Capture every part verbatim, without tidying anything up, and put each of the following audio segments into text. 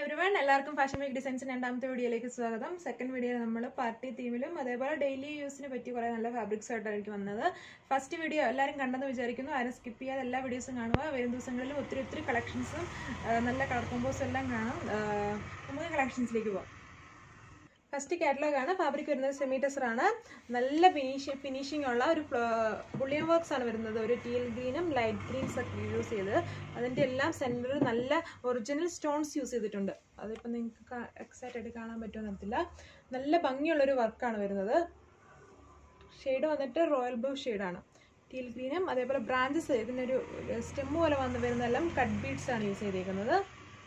everyone, എല്ലാവർക്കും fashion week ഡിസൈൻസിന്റെ രണ്ടാമത്തെ വീഡിയോയിലേക്ക് സ്വാഗതം. സെക്കൻഡ് വീഡിയോയിൽ നമ്മൾ പാർട്ടി തീമിലും അതേപോലെ ഡെയിലി യൂസിന് പറ്റി കുറെ നല്ല ഫാബ്രിക്സ് ആയിട്ടാണ് എനിക്ക് വന്നത്. ഫസ്റ്റ് വീഡിയോ എല്ലാവരും കണ്ടെന്ന് വിചാരിക്കുന്നു. ആരും സ്കിപ്പ് ചെയ്യാതെ എല്ലാ വീഡിയോസും കാണുക. വരും ദിവസങ്ങളിൽ ഒത്തിരി ഒത്തിരി കളക്ഷൻസും നല്ല കളർ കോമ്പോസും എല്ലാം കാണാം. നമുക്ക് കളക്ഷൻസിലേക്ക് പോകാം. ഫസ്റ്റ് കാറ്റലോഗ് ആണ്. ഫാബ്രിക് വരുന്നത് സെമി ടെസർ ആണ്. നല്ല ഫിനിഷ് ഫിനിഷിംഗ് ഉള്ള ഒരു ബുള്ളിയൻ വർക്ക്സ് ആണ് വരുന്നത്. ഒരു ടീൽ ഗ്രീനും ലൈറ്റ് ഗ്രീൻസ് ഒക്കെ യൂസ് ചെയ്ത് അതിൻ്റെ എല്ലാം സെൻറ്ററിൽ നല്ല ഒറിജിനൽ സ്റ്റോൺസ് യൂസ് ചെയ്തിട്ടുണ്ട്. അതിപ്പോൾ നിങ്ങൾക്ക് എക്സാക്റ്റ് ആയിട്ട് കാണാൻ പറ്റുമെന്ന് അറിയത്തില്ല. നല്ല ഭംഗിയുള്ളൊരു വർക്കാണ് വരുന്നത്. ഷെയ്ഡ് വന്നിട്ട് റോയൽ ബ്ലൂ ഷെയ്ഡാണ്. ടീൽ ഗ്രീനും അതേപോലെ ബ്രാഞ്ചസ് ഇതിനൊരു സ്റ്റെം പോലെ വന്ന് വരുന്നതെല്ലാം കട്ട് ബീഡ്സ് ആണ് യൂസ് ചെയ്തേക്കുന്നത്.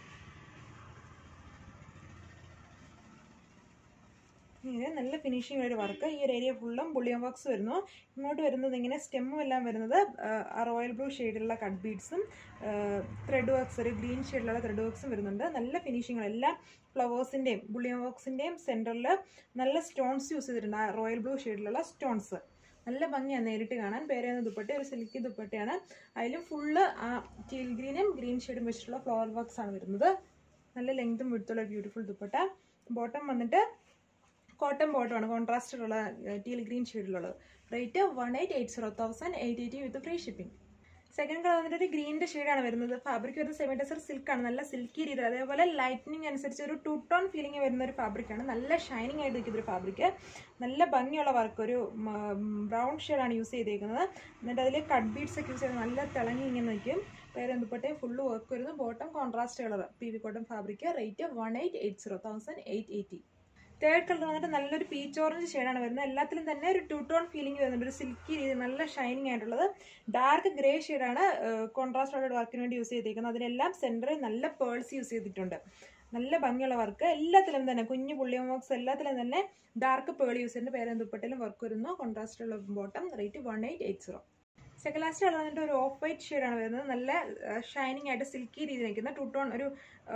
ഇങ്ങനെ നല്ല ഫിനിഷിംഗ് ഒരു വർക്ക്. ഈ ഒരു ഏരിയ ഫുള്ളും ബുള്ളിയൻ വർക്ക്സ് വരുന്നു. ഇങ്ങോട്ട് വരുന്നത് ഇങ്ങനെ സ്റ്റെമ്മും എല്ലാം വരുന്നത് റോയൽ ബ്ലൂ ഷെയ്ഡിലുള്ള കട്ട് ബീഡ്സും ത്രെഡ് വർക്ക്സ് ഒരു ഗ്രീൻ ഷെയ്ഡിലുള്ള ത്രെഡ് വർക്ക്സും വരുന്നുണ്ട്. നല്ല ഫിനിഷിംഗ് എല്ലാ ഫ്ലവേഴ്സിൻ്റെയും ബുള്ളിയൻ വർക്ക്സിൻ്റെയും സെൻറ്ററിൽ നല്ല സ്റ്റോൺസ് യൂസ് ചെയ്തിട്ടുണ്ട്. റോയൽ ബ്ലൂ ഷെയ്ഡിലുള്ള സ്റ്റോൺസ് നല്ല ഭംഗിയാണ് നേരിട്ട് കാണാൻ. പേരെയുന്ന ദുപ്പട്ട ഒരു സിൽക്കി ദുപ്പട്ടയാണ്. അതിലും ഫുള്ള് ആ ടീൽ ഗ്രീനും ഗ്രീൻ ഷെയ്ഡും വെച്ചിട്ടുള്ള ഫ്ലവർ വർക്ക്സ് ആണ് വരുന്നത്. നല്ല ലെങ്തും വിടുത്തുള്ള ബ്യൂട്ടിഫുൾ ദുപ്പട്ട. ബോട്ടം വന്നിട്ട് കോട്ടൺ ബോട്ടമാണ്, കോൺട്രാസ്റ്റ് ഉള്ള ടീൽ ഗ്രീൻ ഷെയ്ഡിലുള്ളത്. Rate one eight eight zero thousand eight eighty with free shipping. Second colour വന്നിട്ട് ഒരു ഗ്രീനിൻ്റെ ഷെയ്ഡാണ് വരുന്നത്. ഫാബ്രിക് വരുന്നത് സെമി ടെസർ സിൽക്കാണ്. നല്ല സിൽക്കി രീതിയിൽ അതേപോലെ ലൈറ്റനിങ് അനുസരിച്ച് ഒരു ടു ടോൺ ഫീലിംഗ് വരുന്ന ഒരു ഫാബ്രിക്കാണ്. നല്ല ഷൈനിങ് ആയിട്ട് ഇരിക്കുന്ന ഒരു ഫാബ്രിക്. നല്ല ഭംഗിയുള്ള വർക്ക്. ഒരു ബ്രൗൺ ഷെയ്ഡാണ് യൂസ് ചെയ്തേക്കുന്നത്. എന്നിട്ട് അതിൽ കട്ട് ബീഡ്സ് ഒക്കെ യൂസ് ചെയ്ത് നല്ല തിളങ്ങി ഇങ്ങനെ നിൽക്കും. പേര് എന്തുപട്ടേ ഫുള്ള് വർക്ക് വരുന്നു. Bottom contrast colour P V cotton fabric. Rate one eight eight zero thousand eight eighty. Third colour വന്നിട്ട് നല്ലൊരു പീച്ച് ഓറഞ്ച് ഷെയ്ഡാണ് വരുന്നത്. എല്ലാത്തിലും തന്നെ ഒരു ടു ടോൺ ഫീലിംഗ് വരുന്നുണ്ട്. ഒരു സിൽക്കി രീതി നല്ല ഷൈനിങ് ആയിട്ടുള്ളത്. ഡാർക്ക് ഗ്രേ ഷെയ്ഡാണ് കോൺട്രാസ്റ്റ് കളർ വർക്കിന് വേണ്ടി യൂസ് ചെയ്തിരിക്കുന്നത്. അതിനെല്ലാം സെൻറ്ററിൽ നല്ല പേൾസ് യൂസ് ചെയ്തിട്ടുണ്ട്. നല്ല ഭംഗിയുള്ള വർക്ക്. എല്ലാത്തിലും തന്നെ കുഞ്ഞു ബുള്ളിയൻ വർക്ക്സ് എല്ലാത്തിലും തന്നെ ഡാർക്ക് പേൾ യൂസ് ചെയ്തിട്ടുണ്ട്. പേര് ദുപ്പട്ടയിലും വർക്ക് വരുന്നു. കോൺട്രാസ്റ്റ് ഉള്ള bottom. Rate one eight eight zero. Second last colour വന്നിട്ട് ഒരു ഓഫ് വൈറ്റ് ഷെയ്ഡാണ് വരുന്നത്. നല്ല ഷൈനിങ് ആയിട്ട് സിൽക്കി രീതി നിൽക്കുന്ന ടു ടോൺ ഒരു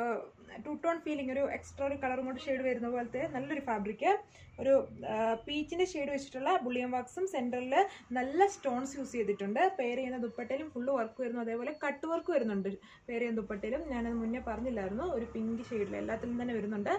ടു ടോൺ ഫീലിംഗ് ഒരു എക്സ്ട്രാ ഒരു കളറും കൊണ്ട് ഷെയ്ഡ് വരുന്ന പോലത്തെ നല്ലൊരു ഫാബ്രിക്. ഒരു പീച്ചിൻ്റെ ഷെയ്ഡ് വെച്ചിട്ടുള്ള ബുള്ളിയൻ വർക്ക്സും സെൻറ്ററിൽ നല്ല സ്റ്റോൺസ് യൂസ് ചെയ്തിട്ടുണ്ട്. പേര് ചെയ്യുന്ന ദുപ്പട്ടയിലും ഫുള്ള് വർക്ക് വരുന്നു. അതേപോലെ കട്ട് വർക്ക് വരുന്നുണ്ട് പേര് ചെയ്യുന്ന ദുപ്പട്ടയിലും. ഞാനത് മുന്നേ പറഞ്ഞില്ലായിരുന്നു. ഒരു പിങ്ക് ഷെയ്ഡിൽ എല്ലാത്തിലും തന്നെ വരുന്നുണ്ട്.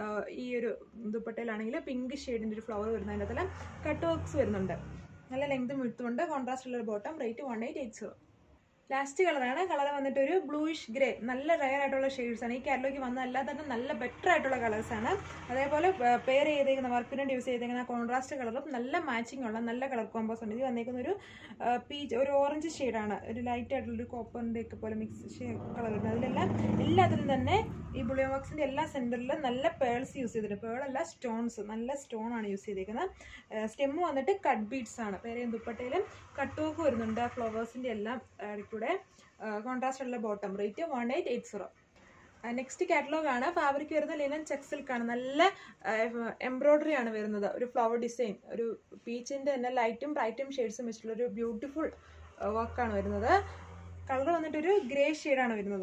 ഈ ഒരു ദുപ്പട്ടയിലാണെങ്കിൽ പിങ്ക് ഷെയ്ഡിൻ്റെ ഒരു ഫ്ലവർ വരുന്നു. അതിൻ്റെ അകത്തെല്ലാം കട്ട് വർക്ക്സ് വരുന്നുണ്ട്. നല്ല ലെങ്തും വിടുത്തുണ്ട്. കോൺട്രാസ്റ്റ് ഉള്ള ഒരു bottom. Rate one eight eight zero. Last കളറാണ്. കളർ വന്നിട്ട് ഒരു ബ്ലൂയിഷ് ഗ്രേ. നല്ല റയർ ആയിട്ടുള്ള ഷെയ്ഡ്സ് ആണ്. ഈ കാറ്റലോഗിൽ വന്ന എല്ലാ തന്നെ നല്ല ബെറ്റർ ആയിട്ടുള്ള കളേഴ്സാണ്. അതേപോലെ പെയർ ചെയ്തേക്കുന്ന വർക്കിന് വേണ്ടി യൂസ് ചെയ്തേക്കുന്ന കോൺട്രാസ്റ്റ് കളറും നല്ല മാച്ചിങ് ഉള്ള നല്ല കളർ കോമ്പോസ് ഉണ്ട്. ഇത് വന്നേക്കുന്ന ഒരു പീച്ച് ഒരു ഓറഞ്ച് ഷെയ്ഡാണ്. ഒരു ലൈറ്റ് ആയിട്ടുള്ളൊരു കോപ്പറിൻ്റെ ഒക്കെ പോലെ മിക്സ് കളർ ഉണ്ട്. അതിലെല്ലാം എല്ലാത്തിലും തന്നെ ഈ ബുള്ളിയൻ വർക്ക്സിൻ്റെ എല്ലാ സെൻറ്ററിലും നല്ല പേൾസ് യൂസ് ചെയ്തിട്ടുണ്ട്. പേളല്ല സ്റ്റോൺസ് നല്ല സ്റ്റോൺ ആണ് യൂസ് ചെയ്തേക്കുന്നത്. സ്റ്റെമ്മ് വന്നിട്ട് കട്ട് ബീഡ്സ് ആണ്. പേര് ദുപ്പട്ടയിലും കട്ട് വർക്ക് വരുന്നുണ്ട്. ഫ്ലവേഴ്സിൻ്റെ എല്ലാം കൂടെ കോൺട്രാസ്റ്റ് ഉള്ള bottom. Rate one eight eight zero. Next catalogue ആണ്. ഫാബ്രിക് വരുന്നത് ലിനൻ ചെക്ക് സിൽക്കാണ്. നല്ല എംബ്രോയിഡറി ആണ് വരുന്നത്. ഒരു ഫ്ലവർ ഡിസൈൻ ഒരു പീച്ചിൻ്റെ തന്നെ ലൈറ്റും ബ്രൈറ്റും ഷെയ്ഡ്സും വെച്ചിട്ടുള്ള ഒരു ബ്യൂട്ടിഫുൾ വർക്കാണ് വരുന്നത്. കളർ വന്നിട്ടൊരു ഗ്രേ ഷെയ്ഡാണ് വരുന്നത്.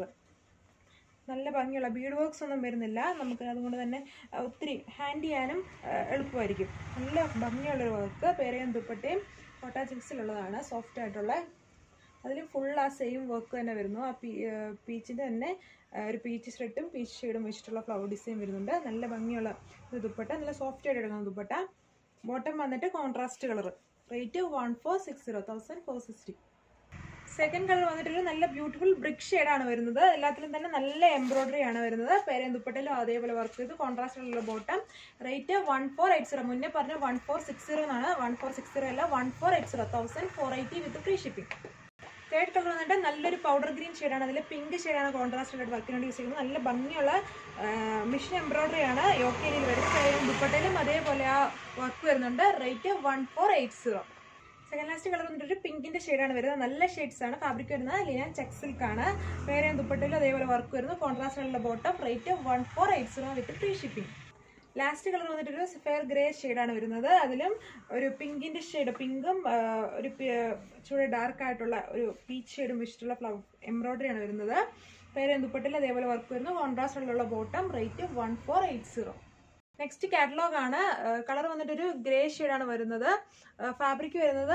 നല്ല ഭംഗിയുള്ള ബീഡ് വർക്ക്സ് ഒന്നും വരുന്നില്ല. നമുക്ക് അതുകൊണ്ട് തന്നെ ഒത്തിരി ഹാൻഡ് ചെയ്യാനും എളുപ്പമായിരിക്കും. നല്ല ഭംഗിയുള്ളൊരു വർക്ക്. പേരയും ദുപ്പട്ടയും കോട്ടാ ചിക്സിലുള്ളതാണ്. സോഫ്റ്റ് ആയിട്ടുള്ള അതിൽ ഫുൾ ആ സെയിം വർക്ക് തന്നെ വരുന്നു. ആ പീ പീച്ചിൻ്റെ തന്നെ ഒരു പീച്ച് ഷ്രെഡും പീച്ച് ഷെയ്ഡും വെച്ചിട്ടുള്ള ഫ്ലവർ ഡിസൈൻ വരുന്നുണ്ട്. നല്ല ഭംഗിയുള്ള ഒരു ദുപ്പട്ട. നല്ല സോഫ്റ്റ് ആയിട്ട് എടുക്കുന്ന ദുപ്പട്ട. ബോട്ടം വന്നിട്ട് contrast colour. Rate one four six zero thousand four sixty. Second colour വന്നിട്ടൊരു നല്ല ബ്യൂട്ടിഫുൾ ബ്രിക്ക് ഷെയ്ഡാണ് വരുന്നത്. എല്ലാത്തിലും തന്നെ നല്ല എംബ്രോയിഡറി ആണ് വരുന്നത്. പേരയും ദുപ്പട്ടയിലും അതേപോലെ വർക്ക് ചെയ്ത് കോൺട്രാസ്റ്റ് ഉള്ള bottom. Rate one four eight zero. മുന്നേ പറഞ്ഞ വൺ ഫോർ സിക്സ് സീറോ എന്നാണ്. വൺ ഫോർ സിക്സ് സീറോ അല്ല one four eight zero thousand four eighty with free shipping. Third colour വന്നിട്ട് നല്ലൊരു പൗഡർ ഗ്രീൻ ഷെയ്ഡാണ്. അതിൽ പിങ്ക് ഷെയ്ഡാണ് കോൺട്രാസ്റ്റ് ആയിട്ട് വർക്കിന് വേണ്ടി യൂസ് ചെയ്യുന്നത്. നല്ല ഭംഗിയുള്ള മിഷൻ എംബ്രോയിഡറി ആണ് യോക്കേരിയിൽ വരുന്നത്. ദുപ്പട്ടയിലും അതേപോലെ ആ വർക്ക് വരുന്നുണ്ട്. Rate one four eight zero. Second last colour വന്നിട്ട് ഒരു പിങ്കിൻ്റെ ഷെയ്ഡാണ് വരുന്നത്. നല്ല ഷെയ്ഡ്സ് ആണ്. ഫാബ്രിക് വരുന്നത് ലിനൻ ചെക്ക് സിൽക്കാണ്. പേരയും ദുപ്പട്ടയിലും അതേപോലെ വർക്ക് വരുന്നു. കോൺട്രാസ്റ്റ് ഉള്ള bottom. Rate one four eight zero with free shipping. Last colour വന്നിട്ടൊരു ഫെയർ ഗ്രേ ഷെയ്ഡാണ് വരുന്നത്. അതിലും ഒരു പിങ്കിൻ്റെ ഷെയ്ഡ് പിങ്കും ഒരു ചൂട് ഡാർക്ക് ആയിട്ടുള്ള ഒരു പീച്ച് ഷെയ്ഡും വെച്ചിട്ടുള്ള ഫ്ലവർ എംബ്രോയിഡറി ആണ് വരുന്നത്. പേരയും ദുപ്പട്ടയിൽ അതേപോലെ വർക്ക് വരുന്നു. കോൺട്രാസ്റ്റ് ഉള്ള bottom. Rate one four eight zero. Next catalogue ആണ്. കളർ വന്നിട്ടൊരു ഗ്രേ ഷെയ്ഡാണ് വരുന്നത്. ഫാബ്രിക് വരുന്നത്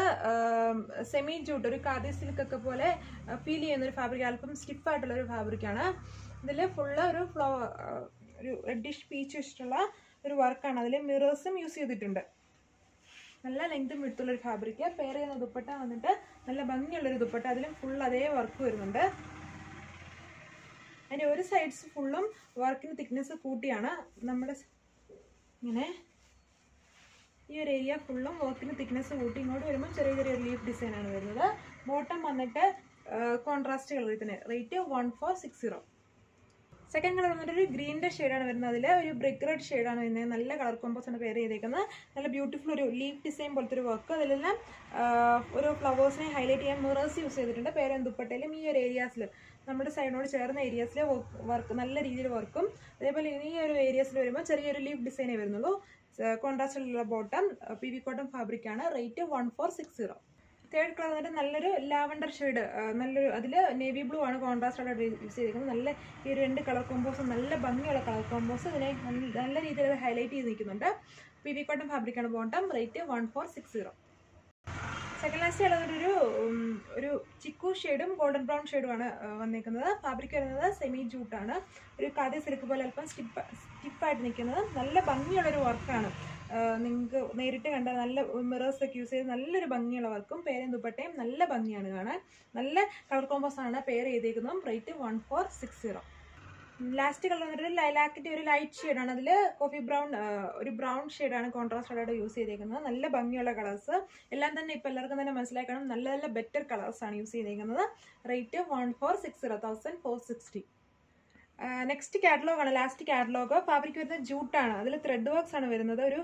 സെമി ജൂട്ട് ഒരു കാതി സിൽക്ക് ഒക്കെ പോലെ ഫീൽ ചെയ്യുന്ന ഒരു ഫാബ്രിക്. അല്പം സ്റ്റിഫ് ആയിട്ടുള്ള ഒരു ഫാബ്രിക്കാണ്. ഇതിൽ ഫുള്ള് ഒരു ഫ്ലവർ ഒരു റെഡിഷ് പീച്ച് വെച്ചിട്ടുള്ള ഒരു വർക്കാണ്. അതിൽ മിറേഴ്സും യൂസ് ചെയ്തിട്ടുണ്ട്. നല്ല ലെങ്തും വിടുത്തുള്ളൊരു ഫാബ്രിക്. പെയർ ചെയ്യുന്ന ദുപ്പട്ട വന്നിട്ട് നല്ല ഭംഗിയുള്ളൊരു ദുപ്പട്ട. അതിലും ഫുൾ അതേ വർക്ക് വരുന്നുണ്ട്. അതിൻ്റെ ഒരു സൈഡ്സ് ഫുള്ളും വർക്കിന് തിക്നെസ് കൂട്ടിയാണ്. നമ്മുടെ ഇങ്ങനെ ഈ ഒരു ഏരിയ ഫുള്ളും വർക്കിന് തിക്നെസ് കൂട്ടി ഇങ്ങോട്ട് വരുമ്പോൾ ചെറിയ ചെറിയ ലീഫ് ഡിസൈനാണ് വരുന്നത്. ബോട്ടം വന്നിട്ട് കോൺട്രാസ്റ്റ് കളർ തന്നെ. Rate one four six zero. Second colour വന്നിട്ട് ഒരു ഗ്രീനിൻ്റെ ഷെയ്ഡാണ് വരുന്നത്. അതിൽ ഒരു ബ്രിക്ക് റെഡ് ഷെയ്ഡാണ് വരുന്നത്. നല്ല കളർ കോമ്പോസ് ആണ് പെയർ ചെയ്തേക്കുന്നത്. നല്ല ബ്യൂട്ടിഫുൾ ഒരു ലീഫ് ഡിസൈൻ പോലത്തെ ഒരു വർക്ക്. അതിലെല്ലാം ഒരു ഫ്ലവേഴ്സിനെ ഹൈലൈറ്റ് ചെയ്യാൻ മിറേഴ്സ് യൂസ് ചെയ്തിട്ടുണ്ട്. പേര് ദുപ്പട്ടയിലും ഈ ഒരു ഏരിയാസിൽ നമ്മുടെ സൈഡിനോട് ചേർന്ന ഏരിയാസിൽ വർക്ക് നല്ല രീതിയിൽ വർക്കും. അതേപോലെ ഈ ഒരു ഏരിയാസിൽ വരുമ്പോൾ ചെറിയൊരു ലീഫ് ഡിസൈനേ വരുന്നുള്ളൂ. കോൺട്രാസ്റ്റിലുള്ള ബോട്ടം പി വി കോട്ടൺ ഫാബ്രിക്കാണ്. Rate one four six zero. Third colour വന്നിട്ട് നല്ലൊരു ലാവൻഡർ ഷെയ്ഡ്, നല്ലൊരു അതിൽ നേവി ബ്ലൂ ആണ് കോൺട്രാസ്റ്റോടെ യൂസ് ചെയ്തിരിക്കുന്നത്. നല്ല ഈ ഒരു രണ്ട് കളർ കോമ്പോസും നല്ല ഭംഗിയുള്ള കളർ കോമ്പോസ് ഇതിനെ നല്ല രീതിയിൽ ഹൈലൈറ്റ് ചെയ്ത് നിൽക്കുന്നുണ്ട്. പി വി കോട്ടൺ ഫാബ്രിക്കാണ് bottom. Rate one four six zero. Second last കളറിലൊരു ഒരു ചിക്കു ഷെയ്ഡും ഗോൾഡൻ ബ്രൗൺ ഷെയ്ഡുമാണ് വന്നിരിക്കുന്നത്. ഫാബ്രിക് വരുന്നത് സെമി ജൂട്ടാണ്. ഒരു കാതി സിൽക്ക് പോലെ അല്പം സ്റ്റിപ്പ് സ്റ്റിപ്പായിട്ട് നിൽക്കുന്നത്. നല്ല ഭംഗിയുള്ളൊരു വർക്കാണ്. നിങ്ങൾക്ക് നേരിട്ട് കണ്ട നല്ല മിറേഴ്സൊക്കെ യൂസ് ചെയ്ത് നല്ലൊരു ഭംഗിയുള്ള വർക്കും പേരും ദുപ്പട്ടയും നല്ല ഭംഗിയാണ് കാണാൻ. നല്ല കളർ കോമ്പോസാണ് പെയർ ചെയ്തേക്കുന്നതും. Rate one four six zero. Last colour വന്നിട്ട് ലൈലാക്കിൻ്റെ ഒരു ലൈറ്റ് ഷെയ്ഡാണ്. അതിൽ കോഫി ബ്രൗൺ ഒരു ബ്രൗൺ ഷെയ്ഡാണ് കോൺട്രാസ്റ്റോടെ യൂസ് ചെയ്തേക്കുന്നത്. നല്ല ഭംഗിയുള്ള കളേഴ്സ് എല്ലാം തന്നെ ഇപ്പോൾ എല്ലാവർക്കും തന്നെ മനസ്സിലാക്കണം. നല്ല നല്ല ബെറ്റർ കളേഴ്സാണ് യൂസ് ചെയ്തേക്കുന്നത്. Rate one four six zero thousand four sixty. Next catalogue ആണ്, ലാസ്റ്റ് കാറ്റലോഗ്. ഫാബ്രിക് വരുന്നത് ജൂട്ടാണ്. അതിൽ ത്രെഡ് വർക്ക്സ് ആണ് വരുന്നത്. ഒരു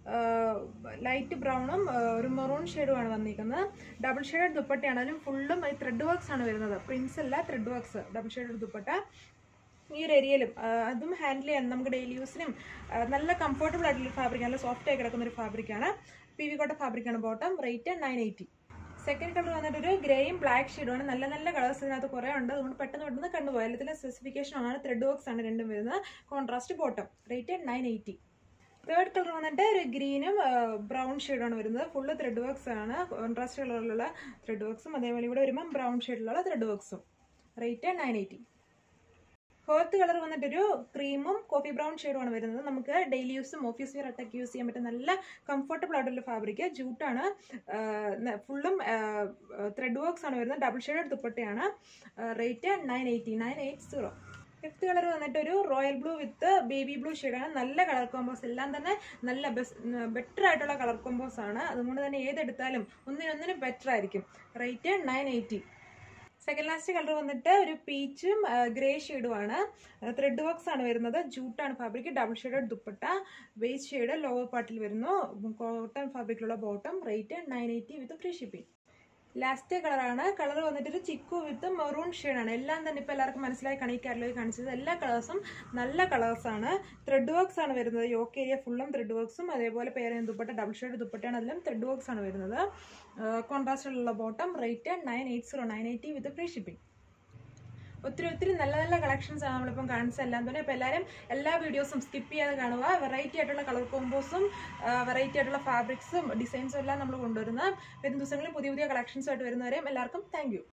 ലൈറ്റ് ബ്രൗണും ഒരു മെറൂൺ ഷെയ്ഡുമാണ് വന്നിരിക്കുന്നത്. ഡബിൾ ഷെയ്ഡ് ദുപ്പട്ടയാണ്. അതിലും ഫുള്ളും ഈ ത്രെഡ് വർക്ക്സ് ആണ് വരുന്നത്. പ്രിൻസ് അല്ല, thread works. Double shade dupatta ഈ ഒരു ഏരിയയിലും അതും ഹാൻഡിൽ ചെയ്യാൻ നമുക്ക് ഡെയിലി യൂസിനും നല്ല കംഫർട്ടബിൾ ആയിട്ടുള്ള ഫാബ്രിക്, നല്ല സോഫ്റ്റ് ആയി കിടക്കുന്ന ഒരു ഫാബ്രിക്കാണ്. പി വി കോട്ടൺ ഫാബ്രിക്കാണ് bottom. Rate nine eighty. Second colour വന്നിട്ട് ഒരു ഗ്രേയും ബ്ലാക്ക് ഷെയ്ഡുമാണ്. നല്ല നല്ല കളേഴ്സ് ഇതിനകത്ത് കുറേ ഉണ്ട്. അതുകൊണ്ട് പെട്ടെന്ന് പെട്ടെന്ന് കണ്ടുപോയി. എല്ലാത്തിൻ്റെ സ്പെസിഫിക്കേഷൻ ആണ്. ത്രെഡ് വർക്ക്സ് ആണ് രണ്ടും വരുന്നത്. Contrast bottom. Rate nine eighty. Third colour വന്നിട്ട് ഒരു ഗ്രീനും ബ്രൗൺ ഷെയ്ഡാണ് വരുന്നത്. ഫുള്ള് ത്രെഡ് വർക്ക്സ് ആണ്. കോൺട്രാസ്റ്റ് കളറിലുള്ള ത്രെഡ് വർക്ക്സും അതേപോലെ ഇവിടെ വരുമ്പോൾ ബ്രൗൺ ഷെയ്ഡിലുള്ള ത്രെഡ് വർക്ക്സും. Rate nine eighty. Fourth colour വന്നിട്ടൊരു ക്രീമും കോഫി ബ്രൗൺ ഷെയ്ഡുമാണ് വരുന്നത്. നമുക്ക് ഡെയിലി യൂസും ഓഫീസ് വെയർ അട്ടൊക്കെ യൂസ് ചെയ്യാൻ പറ്റും. നല്ല കംഫർട്ടബിൾ ആയിട്ടുള്ള ഫാബ്രിക്. ജൂട്ടാണ്. ഫുള്ളും ത്രെഡ് വർക്ക്സ് ആണ് വരുന്നത്. ഡബിൾ ഷെയ്ഡ് ദുപ്പട്ടയാണ്. Rate nine eighty nine eight zero. Fifth colour വന്നിട്ട് ഒരു royal blue with baby blue ഷെയ്ഡാണ്. നല്ല കളർ കോമ്പോസ്. എല്ലാം തന്നെ നല്ല ബെസ്റ്റ് ബെറ്റർ ആയിട്ടുള്ള കളർ കോമ്പോസ് ആണ്. അതുകൊണ്ട് തന്നെ ഏതെടുത്താലും ഒന്നിനൊന്നിനും ബെറ്റർ ആയിരിക്കും. Rate nine eighty. Second last colour വന്നിട്ട് ഒരു പീച്ചും ഗ്രേ ഷെയ്ഡുമാണ്. ത്രെഡ് വർക്ക്സ് ആണ് വരുന്നത്. ജൂട്ടാണ് fabric. Double shade dupatta. Base shade lower പാർട്ടിൽ വരുന്നു. കോട്ടൺ ഫാബ്രിക്കിലുള്ള bottom. Rate nine eighty with free shipping. Last കളറാണ്. കളർ വന്നിട്ടൊരു ചിക്കു വിത്ത് മെറൂൺ ഷെയ്ഡാണ്. എല്ലാം തന്നെ ഇപ്പോൾ എല്ലാവർക്കും മനസ്സിലായി കാണി കാറ്റലോഗ് കാണിച്ചത്. എല്ലാ കളേഴ്സും നല്ല കളേഴ്സാണ്. ത്രെഡ് വർക്ക്സ് ആണ് വരുന്നത്. യോക്ക് ഏരിയ ഫുള്ളും ത്രെഡ് വർക്ക്സും അതേപോലെ പേര് ദുപ്പട്ട ഡബിൾ ഷെയ്ഡ് ദുപ്പട്ടയാണ്. അതിലും ത്രെഡ് വർക്ക്സ് ആണ് വരുന്നത്. കോൺട്രാസ്റ്റിലുള്ള bottom. Rate nine eight zero nine eighty with free shipping. ഒത്തിരി ഒത്തിരി നല്ല നല്ല കളക്ഷൻസ് ആണ് നമ്മളിപ്പം കാണിച്ചത് എല്ലാം തന്നെ. അപ്പോൾ എല്ലാവരും എല്ലാ വീഡിയോസും സ്കിപ്പ് ചെയ്യാതെ കാണുക. വെറൈറ്റി ആയിട്ടുള്ള കളർ കോമ്പോസും വെറൈറ്റി ആയിട്ടുള്ള ഫാബ്രിക്സും ഡിസൈൻസും എല്ലാം നമ്മൾ കൊണ്ടുവരുന്നത്. വരും ദിവസങ്ങളിൽ പുതിയ പുതിയ കളക്ഷൻസുമായിട്ട് വരുന്നവരെയും എല്ലാവർക്കും താങ്ക് യു.